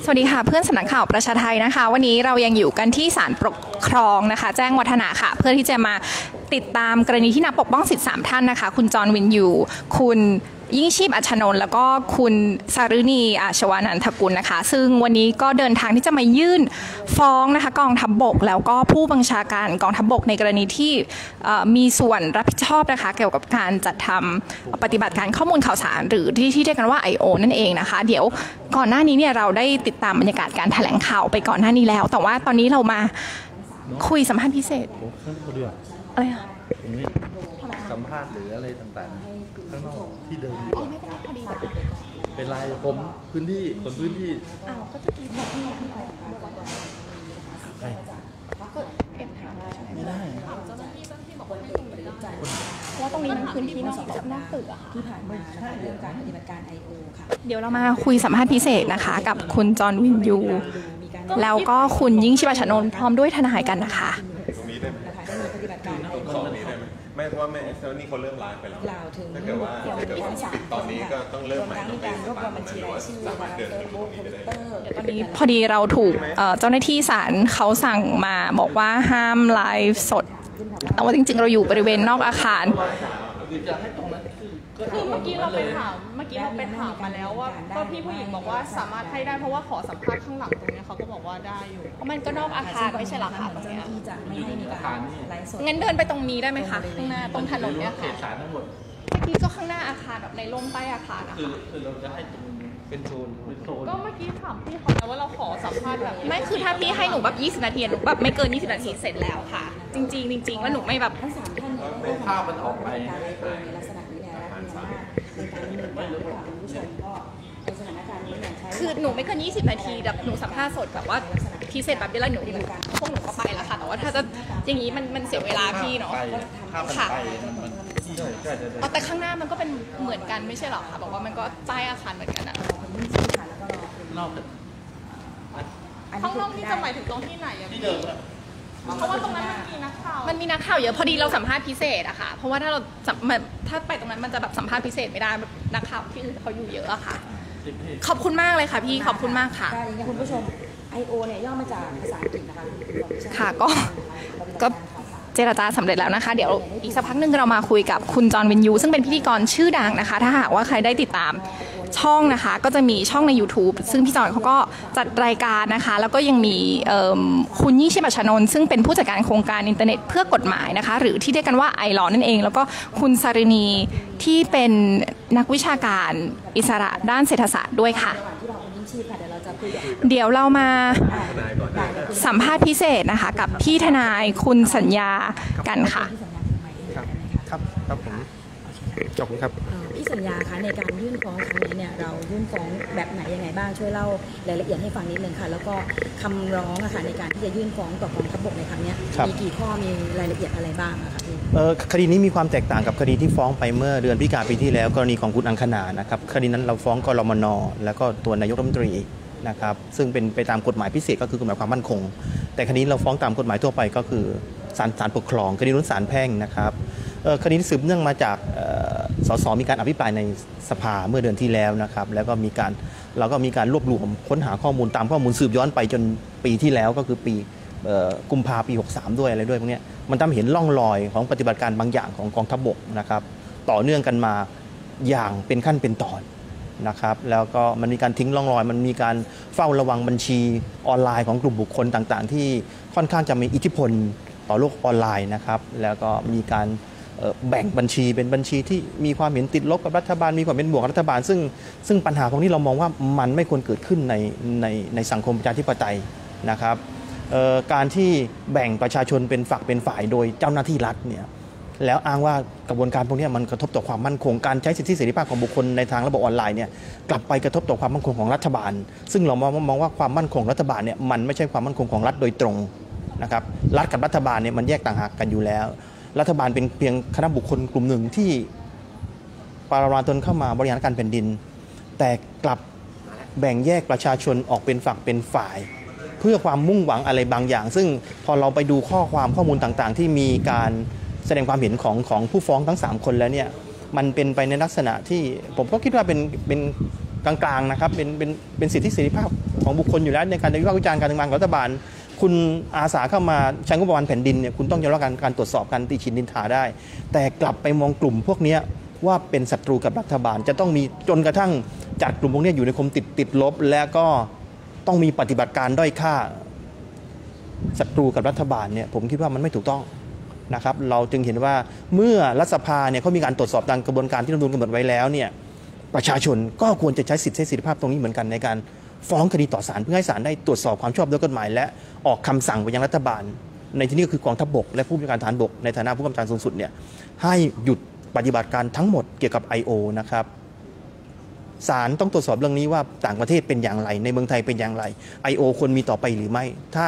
สวัสดีค่ะเพื่อนสำนักข่าวประชาไทยนะคะวันนี้เรายังอยู่กันที่ศาลปกครองนะคะแจ้งวัฒนะค่ะเพื่อที่จะมาติดตามกรณีที่นักปกป้องสิทธิ3ท่านนะคะคุณจรวินยูคุณยิ่งชีพอัชนนท์แล้วก็คุณสารุณีอาชวานันทกุลนะคะซึ่งวันนี้ก็เดินทางที่จะมายื่นฟ้องนะคะกองทัพบกแล้วก็ผู้บัญชาการกองทัพบกในกรณีที่มีส่วนรับผิดชอบนะคะเกี่ยวกับการจัดทำปฏิบัติการข้อมูลข่าวสารหรือที่เรียกกันว่า I.O. นั่นเองนะคะเดี๋ยวก่อนหน้านี้เนี่ยเราได้ติดตามบรรยากาศการแถลงข่าวไปก่อนหน้านี้แล้วแต่ว่าตอนนี้เรามาคุยสัมภาษณ์พิเศษอะไรอะสัมภาษณ์หรืออะไรต่างๆข้างนอกที่เดิมดีกว่าเป็นลายผมพื้นที่คนพื้นที่ก็จะมีแบบนี้ก็เอ็มถามไม่ได้เจ้าหน้าที่บอกว่าให้ตรงนี้ได้เพราะว่าตรงนี้มันพื้นที่นอกตึกอะค่ะที่ผ่านมาเรื่องการปฏิบัติการ I.O. ค่ะเดี๋ยวเรามาคุยสัมภาษณ์พิเศษนะคะกับคุณจรวินยูแล้วก็คุณยิ่งชีพอัชนนท์พร้อมด้วยทนายกันนะคะตรงนี้ได้ไหมไม่เพราะว่าไม่เซลนี่เขาเริ่มไลฟ์ไปแล้วถ้าเกิดว่าตอนนี้ก็ต้องเริ่มใหม่ต้องเป็นสามารถเดินขึ้นตรงนี้ได้ตอนนี้พอดีเราถูกเจ้าหน้าที่ศาลเขาสั่งมาบอกว่าห้ามไลฟ์สดแต่ว่าจริงๆเราอยู่บริเวณนอกอาคารคือเมื่อกี้เราไปถามมาแล้วว่าก็พี่ผู้หญิงบอกว่าสามารถให้ได้เพราะว่าขอสัมภาษณ์ข้างหลังตรงนี้เขาก็บอกว่าได้อยู่เพราะมันก็นอกอาคารไม่ใช่หรอคะตรงนี้ที่จะไม่ให้มีการไลฟ์สดงั้นเดินไปตรงนี้ได้ไหมคะข้างหน้าตรงถนนเนี่ยค่ะเมื่อกี้ก็ข้างหน้าอาคารแบบในร่มใต้อาคารนะคะคือเราจะให้เป็นโซนก็เมื่อกี้ถามพี่เขาแล้วว่าเราขอสัมภาษณ์แบบไม่คือถ้าพี่ให้หนูแบบ20 นาทีหนูแบบไม่เกิน20 นาทีเสร็จแล้วค่ะจริงๆว่าหนูไม่แบบทั้ง3ท่านเนี่ยภาพมันออกไปในลักษณะนี้แล้วมีอำนาจในการดำเนินการของคุณผู้ชมก็ในสถานการณ์นี้อย่างใช้คือหนูไม่เกิน20 นาทีแบบหนูสัมภาษณ์สดแบบว่าพิเศษแบบเวลาหนูพวกหนูก็ไปแล้วค่ะแต่ว่าถ้าจะอย่างนี้มันเสียเวลาพี่เนาะค่ะแต่ข้างหน้ามันก็เป็นเหมือนกันไม่ใช่หรอคะบอกว่ามันก็ใต้อาคารเหมือนกันอะข้างนอกนี่จะหมายถึงตรงที่ไหนอะพี่เพราะว่าตรงนั้นมันมีนักข่าวเยอะพอดีเราสัมภาษณ์พิเศษอะค่ะเพราะว่าถ้าไปตรงนั้นมันจะแบบสัมภาษณ์พิเศษไม่ได้นักข่าวที่อื่นเขาอยู่เยอะอะค่ะขอบคุณมากเลยค่ะพี่ขอบคุณมากค่ะอย่างนี้คุณผู้ชม I.O. เนี่ยย่อมาจากภาษาอังกฤษนะคะค่ะก็เจรจาสำเร็จแล้วนะคะเดี๋ยวอีกสักพักนึงเรามาคุยกับคุณจรวินยูซึ่งเป็นพิธีกรชื่อดังนะคะถ้าหากว่าใครได้ติดตามช่องนะคะก็จะมีช่องใน YouTube ซึ่งพี่จรเขาก็จัดรายการนะคะแล้วก็ยังมีคุณยิ่งชีพอัชนนท์ซึ่งเป็นผู้จัดการโครงการอินเทอร์เน็ตเพื่อกฎหมายนะคะหรือที่เรียกกันว่าI.Law นั่นเองแล้วก็คุณสาริณีที่เป็นนักวิชาการอิสระด้านเศรษฐศาสตร์ด้วยค่ะเดี๋ยวเรามาสัมภาษณ์พิเศษนะคะกับพี่ทนายคุณสัญญากันค่ะครับผมจบครับพี่สัญญาคะในการยื่นฟ้องครั้งนี้เนี่ยเรายื่นฟ้องแบบไหนยังไงบ้างช่วยเล่ารายละเอียดให้ฟังนิดนึงค่ะแล้วก็คำร้องอะค่ะในการที่จะยื่นฟ้องต่อกองทัพบกในครั้งนี้มีกี่ข้อมีรายละเอียดอะไรบ้างอะคะพี่คดีนี้มีความแตกต่างกับคดีที่ฟ้องไปเมื่อเดือนพฤศจิกายนปีที่แล้วกรณีของคุณอังคณานะครับคดีนั้นเราฟ้องกรมน.แล้วก็ตัวนายกรัฐมนตรีนะครับซึ่งเป็นไปตามกฎหมายพิเศษก็คือกฎหมายความมั่นคงแต่คดีเราฟ้องตามกฎหมายทั่วไปก็คือศาลปกครองคดีนู้นศาลแพ่งนะครับคดีนี้สืบเนื่องมาจากสสมีการอภิปรายในสภาเมื่อเดือนที่แล้วนะครับแล้วก็เราก็มีการรวบรวมค้นหาข้อมูลตามข้อมูลสืบย้อนไปจนปีที่แล้วก็คือปีกุมภาพันธ์ปี63ด้วยอะไรด้วยพวกนี้มันทำเห็นร่องรอยของปฏิบัติการบางอย่างของกองทัพบกนะครับต่อเนื่องกันมาอย่างเป็นขั้นเป็นตอนนะครับแล้วก็มันมีการทิ้งร่องรอยมันมีการเฝ้าระวังบัญชีออนไลน์ของกลุ่มบุคคลต่างๆที่ค่อนข้างจะมีอิทธิพลต่อโลกออนไลน์นะครับแล้วก็มีการแบ่งบัญชีเป็นบัญชีที่มีความเห็นติดลบกับรัฐบาลมีความเป็นบวกกับรัฐบาลซึ่งปัญหาตรงนี้เรามองว่ามันไม่ควรเกิดขึ้นในสังคมประชาธิปไตยนะครับการที่แบ่งประชาชนเป็นฝักเป็นฝ่ายโดยเจ้าหน้าที่รัฐเนี่ยแล้วอ้างว่ากระบวนการพวกนี้มันกระทบต่อความมั่นคงการใช้สิทธิเสรีภาพของบุคคลในทางระบบออนไลน์เนี่ยกลับไปกระทบต่อความมั่นคงของรัฐบาลซึ่งเรามองว่าความมั่นคงรัฐบาลเนี่ยมันไม่ใช่ความมั่นคงของรัฐโดยตรงนะครับรัฐกับรัฐบาลเนี่ยมันแยกต่างหากกันอยู่แล้วรัฐบาลเป็นเพียงคณะบุคคลกลุ่มหนึ่งที่ปราณตนเข้ามาบริหารการแผ่นดินแต่กลับแบ่งแยกประชาชนออกเป็นฝักเป็นฝ่ายเพื่อความมุ่งหวังอะไรบางอย่างซึ่งพอเราไปดูข้อมูลต่างๆที่มีการแสดงความเห็นของผู้ฟ้องทั้ง3คนแล้วเนี่ยมันเป็นไปในลักษณะที่ผมก็คิดว่าเป็นกลางๆนะครับเป็นสิทธิเสรีภาพของบุคคลอยู่แล้วในการวิพากษ์วิจารณ์การทำงานของรัฐบาลคุณอาสาเข้ามาใช้งบประมาณแผ่นดินเนี่ยคุณต้องยอมรับการตรวจสอบการติชินนินทาได้ แต่กลับไปมองกลุ่มพวกนี้ว่าเป็นศัตรูกับรัฐบาลจะต้องมีจนกระทั่งจัดกลุ่มพวกนี้อยู่ในคมติดลบและก็ต้องมีปฏิบัติการด้อยค่าศัตรูกับรัฐบาลเนี่ยผมคิดว่ามันไม่ถูกต้องนะครับเราจึงเห็นว่าเมื่อรัฐสภาเนี่ยเขามีการตรวจสอบตามกระบวนการที่รัฐธรรมนูญกำหนดไว้แล้วเนี่ยประชาชนก็ควรจะใช้สิทธิเสรีภาพตรงนี้เหมือนกันในการฟ้องคดีต่อศาลเพื่อให้ศาลได้ตรวจสอบความชอบด้วยกฎหมายและออกคำสั่งไปยังรัฐบาลในที่นี้ก็คือกองทัพบกและผู้บัญชาการทหารบกในฐานะผู้กำกับการสูงสุดเนี่ยให้หยุดปฏิบัติการทั้งหมดเกี่ยวกับ I.O. นะครับศาลต้องตรวจสอบเรื่องนี้ว่าต่างประเทศเป็นอย่างไรในเมืองไทยเป็นอย่างไร I.O. ควรมีต่อไปหรือไม่ถ้า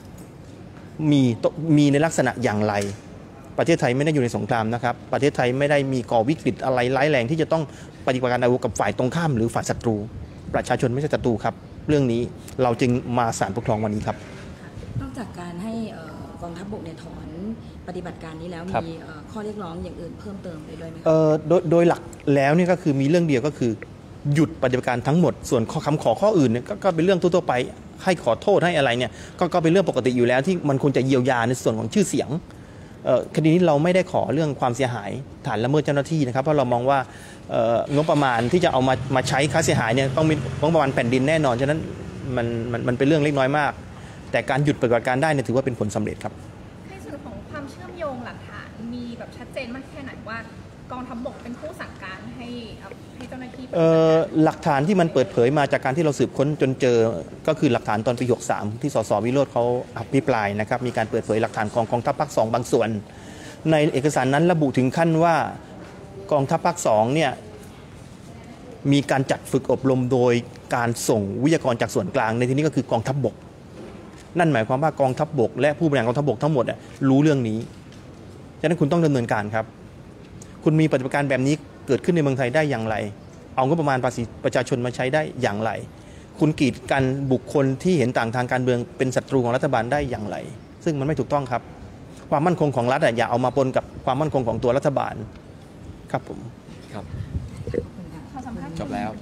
มีในลักษณะอย่างไรประเทศไทยไม่ได้อยู่ในสงครามนะครับประเทศไทยไม่ได้มีก่อวิกฤตอะไรร้ายแรงที่จะต้องปฏิบัติการอาวุธกับฝ่ายตรงข้ามหรือฝ่ายศัตรูประชาชนไม่ใช่ศัตรูครับเรื่องนี้เราจึงมาศาลปกครองวันนี้ครับนอกจากการให้กองทัพบกเนี่ยถอนปฏิบัติการนี้แล้วมีข้อเรียกร้องอย่างอื่นเพิ่มเติมได้ด้วยไหมโดยหลักแล้วนี่ก็คือมีเรื่องเดียวก็คือหยุดปฏิบัติการทั้งหมดส่วนคำขอข้ออื่นเนี่ยก็เป็นเรื่องทั่วๆไปให้ขอโทษให้อะไรเนี่ยก็เป็นเรื่องปกติอยู่แล้วที่มันควรจะเยียวยาในส่วนของชื่อเสียงคดีนี้เราไม่ได้ขอเรื่องความเสียหายฐานละเมิดเจ้าหน้าที่นะครับเพราะเรามองว่างบประมาณที่จะเอามาใช้ค่าเสียหายเนี่ยต้องมีงบประมาณแผ่นดินแน่นอนฉะนั้นมันเป็นเรื่องเล็กน้อยมากแต่การหยุดปฏิบัติการได้เนี่ยถือว่าเป็นผลสำเร็จครับในส่วนของความเชื่อมโยงหลักฐานมีแบบชัดเจนมากแค่ไหนว่ากองทัพบกเป็นผู้สั่งการให้เจ้าหน้าที่หลักฐานที่มันเปิดเผยมาจากการที่เราสืบค้นจนเจอก็คือหลักฐานตอนปี63ที่สสวิโรจน์เขาอภิปรายนะครับมีการเปิดเผยหลักฐานของกองทัพภาค2บางส่วนในเอกสารนั้นระบุถึงขั้นว่ากองทัพภาค2เนี่ยมีการจัดฝึกอบรมโดยการส่งวิทยากรจากส่วนกลางในที่นี้ก็คือกองทัพบกนั่นหมายความว่ากองทัพบกและผู้บริหารกองทัพบกทั้งหมดรู้เรื่องนี้ฉะนั้นคุณต้องดำเนินการครับคุณมีปฏิบัติการแบบนี้เกิดขึ้นในเมืองไทยได้อย่างไรเอางบประมาณภาษีประชาชนมาใช้ได้อย่างไรคุณกีดกันบุคคลที่เห็นต่างทางการเมืองเป็นศัตรูของรัฐบาลได้อย่างไรซึ่งมันไม่ถูกต้องครับความมั่นคงของรัฐอย่าเอามาปนกับความมั่นคงของตัวรัฐบาลครับผมครับจบแล้ว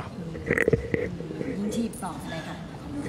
ยิ่งชีพต่อเลยค่ะ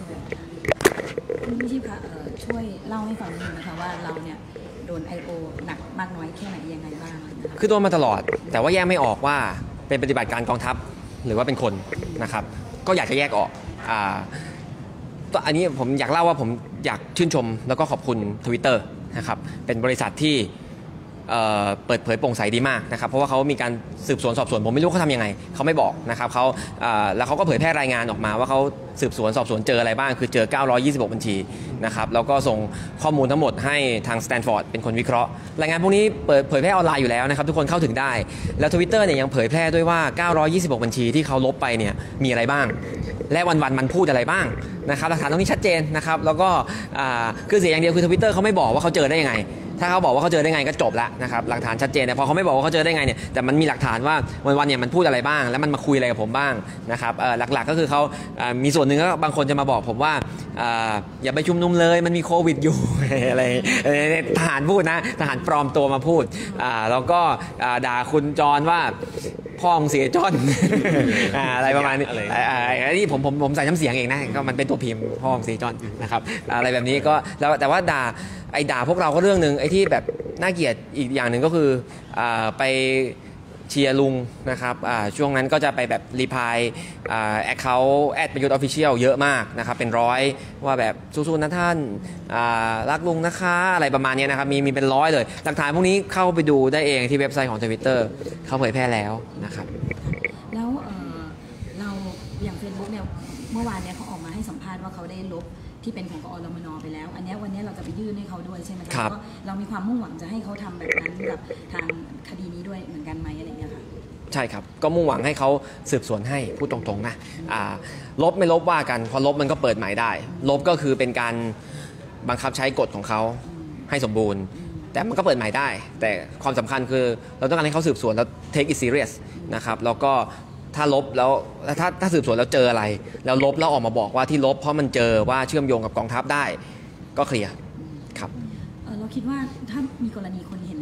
ยิ่งชีพค่ะช่วยเล่าให้ฟังนิดนึงนะคะว่าเราเนี่ยโดน I.O. หนักมากน้อยแค่ไหนยังไงบ้างคือโดนมาตลอดแต่ว่าแยกไม่ออกว่าเป็นปฏิบัติการกองทัพหรือว่าเป็นคนนะครับก็อยากจะแยกออกอันนี้ผมอยากเล่าว่าผมอยากชื่นชมแล้วก็ขอบคุณ Twitter นะครับเป็นบริษัทที่เปิดเผยโปร่งใสดีมากนะครับเพราะว่าเขามีการสืบสวนสอบสวนผมไม่รู้เขาทำยังไงเขาไม่บอกนะครับเขาแล้วเขาก็เผยแพร่รายงานออกมาว่าเขาสืบสวนสอบสวนเจออะไรบ้างคือเจอ926บัญชีนะครับแล้วก็ส่งข้อมูลทั้งหมดให้ทางสแตนฟอร์ดเป็นคนวิเคราะห์รายงานพวกนี้เผยแพร่ออนไลน์อยู่แล้วนะครับทุกคนเข้าถึงได้แล้ว Twitter เนี่ยยังเผยแพร่ด้วยว่า926บัญชีที่เขาลบไปเนี่ยมีอะไรบ้างและวันมันพูดอะไรบ้างนะครับหลักฐานตรงนี้ชัดเจนนะครับแล้วก็คือเสียอย่างเดียวคือ Twitter เขาไม่บอกว่าเขาเจอได้ยังไงถ้าเขาบอกว่าเขาเจอได้ไงก็จบแล้วนะครับหลักฐานชัดเจนแต่พอเขาไม่บอกว่าเขาเจอได้ไงเนี่ยแต่มันมีหลักฐานว่าวันเนี่ยมันพูดอะไรบ้างแล้วมันมาคุยอะไรกับผมบ้างนะครับหลักๆก็คือเขามีส่วนหนึ่งก็บางคนจะมาบอกผมว่าอย่าไปชุมนุมเลยมันมีโควิดอยู่อะไรทหารพูดนะทหารปลอมตัวมาพูดแล้วก็ด่าคุณจรว่าพ่อของเสียจอนอะไรประมาณนี้นี่ผมใส่น้ำเสียงเองนะก็มันเป็นตัวพิมพ์พ่อของเสียจอนนะครับอะไรแบบนี้ก็แล้วแต่ว่าด่าพวกเราก็เรื่องนึงไอ้ที่แบบน่าเกลียดอีกอย่างหนึ่งก็คือไปเชียร์ลุงนะครับช่วงนั้นก็จะไปแบบรีพายแอคเคาท์แอดประยุทธ์ออฟฟิเชียลเยอะมากนะครับเป็นร้อยว่าแบบสู้ๆนะท่านรักลุงนะคะอะไรประมาณนี้นะครับมีเป็นร้อยเลยหลักฐานพวกนี้เข้าไปดูได้เองที่เว็บไซต์ของ Twitter เขาเผยแพร่แล้วนะครับแล้วเราอย่าง Facebook เนี่ยเมื่อวานเนี่ยเขาออกมาให้สัมภาษณ์ว่าเขาได้ลบที่เป็นของกอรมน.ไปแล้วอันนี้วันนี้เราจะไปยื่นให้เขาด้วยใช่ไหมครับเรามีความมุ่งหวังจะให้เขาทำแบบนั้นกับทางคดีนี้ด้วยเหมือนกันไหมอะไรอย่างเงี้ยค่ะใช่ครับก็มุ่งหวังให้เขาสืบสวนให้พูดตรงๆนะลบไม่ลบว่ากันพอลบมันก็เปิดใหม่ได้ลบก็คือเป็นการบังคับใช้กฎของเขาให้สมบูรณ์แต่มันก็เปิดใหม่ได้แต่ความสำคัญคือเราต้องการให้เขาสืบสวนแล้ว take it serious นะครับแล้วก็ถ้าลบแล้วถ้าสืบสวนแล้วเจออะไรแล้วลบแล้วออกมาบอกว่าที่ลบเพราะมันเจอว่าเชื่อมโยงกับกองทัพได้ก็เคลียร์ครับเราคิดว่าถ้ามีกรณีคนเห็นต่างเนี่ย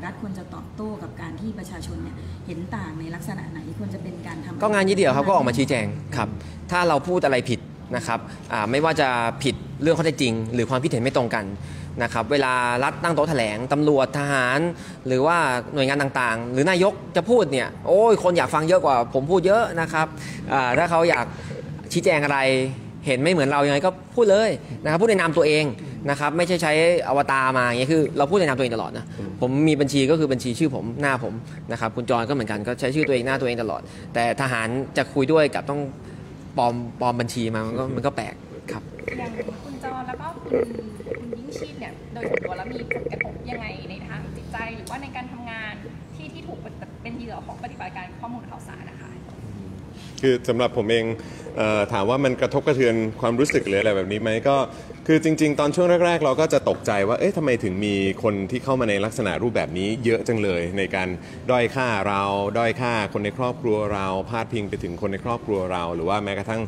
รัฐควรจะตอบโต้กับการที่ประชาชนเนี่ยเห็นต่างในลักษณะไหนควรจะเป็นการทำก็งานยี่เดียวครับก็ออกมาชี้แจงครับถ้าเราพูดอะไรผิดนะครับไม่ว่าจะผิดเรื่องข้อเท็จจริงหรือความคิดเห็นไม่ตรงกันนะครับเวลารัฐตั้งโต๊ะแถลงตำรวจทหารหรือว่าหน่วยงานต่างๆหรือนายกจะพูดเนี่ยโอ้ยคนอยากฟังเยอะกว่าผมพูดเยอะนะครับถ้าเขาอยากชี้แจงอะไรเห็นไม่เหมือนเรายังไงก็พูดเลยนะครับพูดในนามตัวเองนะครับไม่ใช่ใช้อวตารมาอย่างเงี้ยคือเราพูดในนามตัวเองตลอดนะผมมีบัญชีก็คือบัญชีชื่อผมหน้าผมนะครับคุณจรก็เหมือนกันก็ใช้ชื่อตัวเองหน้าตัวเองตลอดแต่ทหารจะคุยด้วยกับต้องปลอมบัญชีมามันก็แปลกครับอย่างคุณจรแล้วก็คุณยิ่งชีพเนี่ยโดยส่วนตัวแล้วมีผลกระทบยังไงในทางจิตใจหรือว่าในการทำงานที่ถูกเป็นเหยื่อของปฏิบัติการข้อมูลข่าวสารนะคะคือสำหรับผมเองถามว่ามันกระทบกระเทือนความรู้สึกหรืออะไรแบบนี้ไหมก็คือจริงๆตอนช่วงแรกๆเราก็จะตกใจว่าเอ๊ะทำไมถึงมีคนที่เข้ามาในลักษณะรูปแบบนี้เยอะจังเลยในการด้อยค่าเราด้อยค่าคนในครอบครัวเราพาดพิงไปถึงคนในครอบครัวเราหรือว่าแม้กระทั่ง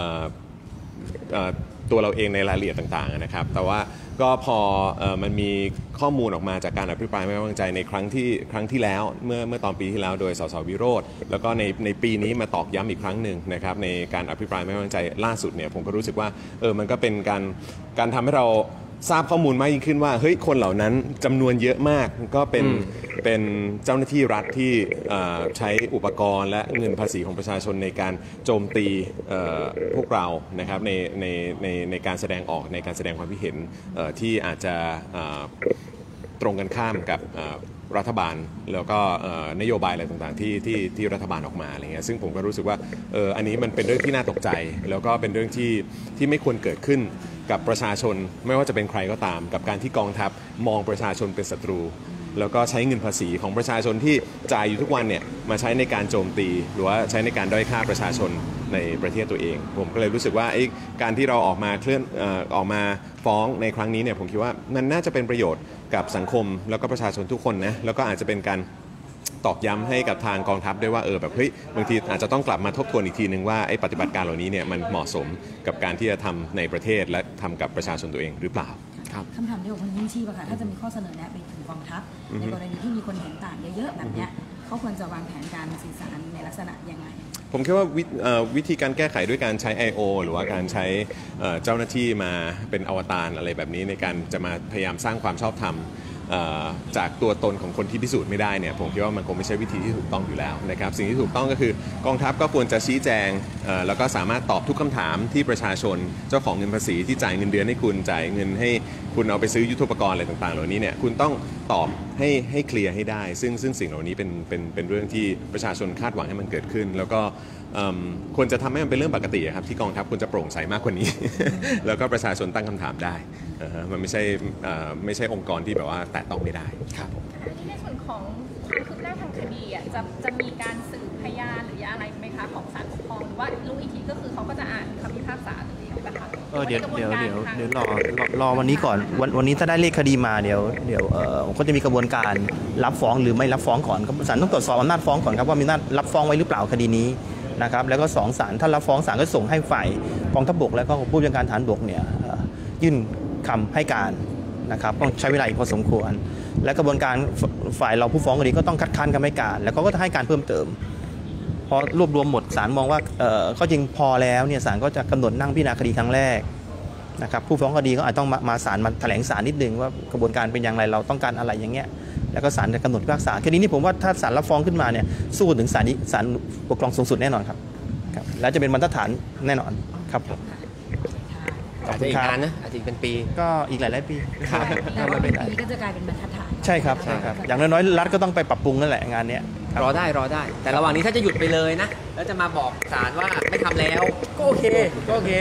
ตัวเราเองในรายละเอียดต่างๆนะครับแต่ว่าก็พอมันมีข้อมูลออกมาจากการอภิปรายไม่ไว้วางใจในครั้งที่แล้วเมื่อตอนปีที่แล้วโดยสสวิโรจน์แล้วก็ในปีนี้มาตอกย้ำอีกครั้งหนึ่งนะครับในการอภิปรายไม่ไว้วางใจล่าสุดเนี่ยผมก็รู้สึกว่ามันก็เป็นการทำให้เราทราบข้อมูลมากยิ่งขึ้นว่าเฮ้ยคนเหล่านั้นจำนวนเยอะมากก็เป็นเจ้าหน้าที่รัฐที่ใช้อุปกรณ์และเงินภาษีของประชาชนในการโจมตีพวกเรานะครับในการแสดงออกในการแสดงความคิดเห็นที่อาจจะตรงกันข้ามกับรัฐบาลแล้วก็นโยบายอะไรต่างๆที่รัฐบาลออกมาอะไรเงี้ยซึ่งผมก็รู้สึกว่าอันนี้มันเป็นเรื่องที่น่าตกใจแล้วก็เป็นเรื่องที่ไม่ควรเกิดขึ้นกับประชาชนไม่ว่าจะเป็นใครก็ตามกับการที่กองทัพมองประชาชนเป็นศัตรูแล้วก็ใช้เงินภาษีของประชาชนที่จ่ายอยู่ทุกวันเนี่ยมาใช้ในการโจมตีหรือว่าใช้ในการด้อยค่าประชาชนในประเทศตัวเองผมก็เลยรู้สึกว่าการที่เราออกมาฟ้องในครั้งนี้เนี่ยผมคิดว่ามันน่าจะเป็นประโยชน์กับสังคมแล้วก็ประชาชนทุกคนนะแล้วก็อาจจะเป็นการตอกย้ำให้กับทางกองทัพด้วยว่าแบบเฮ้ยบางทีอาจจะต้องกลับมาทบทวนอีกทีนึงว่าปฏิบัติการเหล่านี้เนี่ยมันเหมาะสมกับการที่จะทำในประเทศและทำกับประชาชนตัวเองหรือเปล่าคำถามเดียวกับคุณยิ่งชีพค่ะถ้าจะมีข้อเสนอแนะไปถึงกองทัพในกรณีที่มีคนเห็นต่างเยอะๆแบบนี้เขาควรจะวางแผนการสื่อสารในลักษณะยังไงผมคิดว่าวิธีการแก้ไขด้วยการใช้ I.O. หรือว่าการใช้เจ้าหน้าที่มาเป็นอวตารอะไรแบบนี้ในการจะมาพยายามสร้างความชอบธรรมจากตัวตนของคนที่พิสูจน์ไม่ได้เนี่ยผมคิดว่ามันคงไม่ใช่วิธีที่ถูกต้องอยู่แล้วนะครับสิ่งที่ถูกต้องก็คือกองทัพก็ควรจะชี้แจงแล้วก็สามารถตอบทุกคำถามที่ประชาชนเจ้าของเงินภาษีที่จ่ายเงินเดือนให้คุณจ่ายเงินให้คุณเอาไปซื้อยุทโธปกรณ์อะไรต่างๆเหล่านี้เนี่ยคุณต้องตอบให้เคลียร์ให้ได้ซึ่งสิ่งเหล่านี้เป็นเรื่องที่ประชาชนคาดหวังให้มันเกิดขึ้นแล้วก็ควรจะทำให้มันเป็นเรื่องปกติครับที่กองทัพควรจะโปร่งใสมากกว่านี้ แล้วก็ประชาชนตั้งคำถามได้มันไม่ใช่องค์กรที่แบบว่าแตะต้องไม่ได้ครับในส่วนของความคืบหน้าทางคดีจะมีการสืบพยานหรืออะไรไหมคะของศาลปกครองหรือว่ารู้อีกทีก็คือเขาก็จะอ่านคำพิพากษาหรืออะไรคะเดี๋ยวรอวันนี้ก่อนวันนี้ถ้าได้เลขคดีมาเดี๋ยวก็จะมีกระบวนการรับฟ้องหรือไม่รับฟ้องก่อนศาลต้องตรวจสอบอำนาจฟ้องก่อนครับว่ามีอำนาจรับฟ้องไว้หรือเปล่าคดีนี้นะครับแล้วก็2ศาลถ้ารับฟ้องศาลก็ส่งให้ฝ่ายกองทัพบกแล้วก็ผู้บัญชาการทหารบกเนี่ยยื่นคำให้การนะครับต้องใช้เวลาอีกพอสมควรและกระบวนการฝ่ายเราผู้ฟ้องคดีก็ต้องคัดค้านคำให้การแล้วก็จะให้การเพิ่มเติมพอรวบรวมหมดศาลมองว่าก็จริงพอแล้วเนี่ยศาลก็จะกำหนดนั่งพิจารณาคดีครั้งแรกนะครับผู้ฟ้องคดีก็อาจต้องมาศาลมาแถลงศาลนิดนึงว่ากระบวนการเป็นอย่างไรเราต้องการอะไรอย่างเงี้ยแล้วก็ศาลจะกำหนดพิพากษาคดีนี้ผมว่าถ้าศาลรับฟ้องขึ้นมาเนี่ยสู้ถึงศาลปกครองสูงสุดแน่นอนครับแล้วจะเป็นบรรทัดฐานแน่นอนครับอาจจะอีกนานนะอาจจะเป็นปีก็อีกหลายปีครับแต่ว่าเป็นปีก็จะกลายเป็นบรรทัดฐานใช่ครับอย่างน้อยๆรัฐก็ต้องไปปรับปรุงนั่นแหละงานนี้รอได้แต่ระหว่างนี้ถ้าจะหยุดไปเลยนะแล้วจะมาบอกศาลว่าไม่ทำแล้วก็โอเคโอเค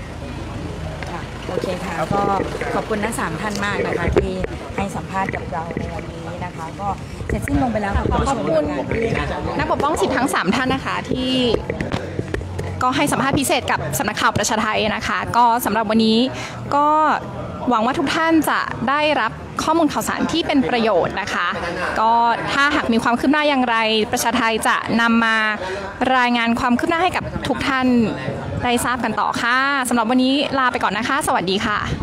ค่ะก็ขอบคุณทั้ง3ท่านมากนะคะที่ให้สัมภาษณ์กับเราในวันนี้นะคะก็เสร็จสิ้นลงไปแล้วขอบคุณนักปกป้องสิทธิ์ทั้ง3ท่านนะคะที่ก็ให้สัมภาษณ์พิเศษกับสำนักข่าวประชาไทยนะคะก็สำหรับวันนี้ก็หวังว่าทุกท่านจะได้รับข้อมูลข่าวสารที่เป็นประโยชน์นะคะก็ถ้าหากมีความคืบหน้าอย่างไรประชาไทยจะนำมารายงานความคืบหน้าให้กับทุกท่านได้ทราบกันต่อค่ะสำหรับวันนี้ลาไปก่อนนะคะสวัสดีค่ะ